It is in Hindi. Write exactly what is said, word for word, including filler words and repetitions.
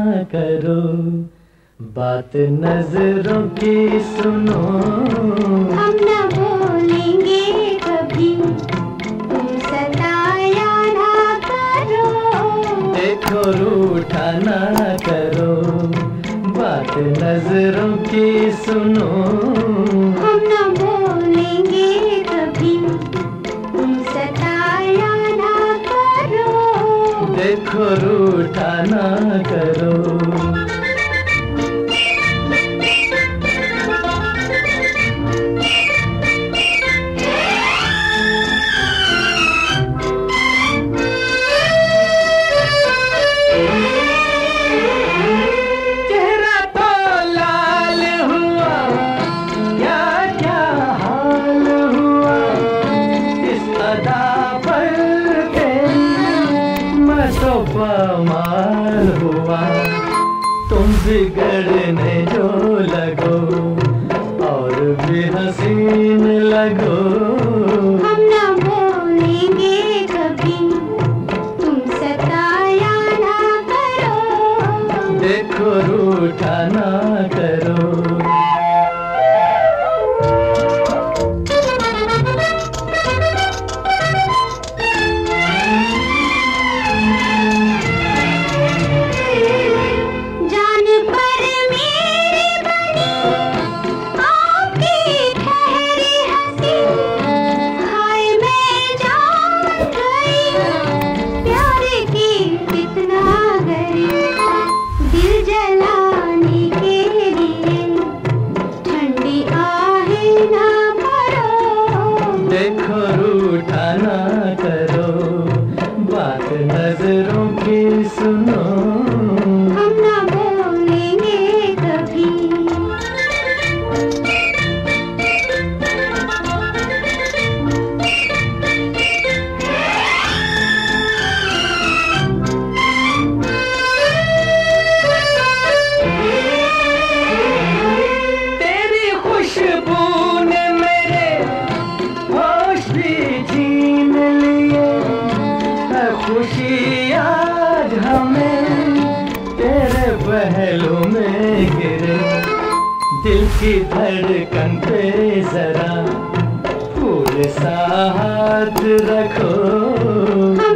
करो, बात नजरों की सुनो। हम न बोलेंगे कभी, तुम सताया ना करो। देखो रूठा ना करो, बात नजरों की सुनो। हम न बोलेंगे कभी, तुम सताया ना करो। देखो रूठा ना करो। मार हुआ तुम बिगड़ने जो लगो, और भी हसीन लगो। हम न बोलेंगे कभी, तुम सताया ना करो। देखो रूठा ना करो। देखो रूठा ना करो, बात नजरों की सुनो। हम न बोलेंगे कभी। तेरी खुशबू ने मेरे होश भी छीन लिए, है खुशी आज हमें तेरे पहलू में गिरे। दिल की धड़कन पे जरा फूल सा हाथ रखो।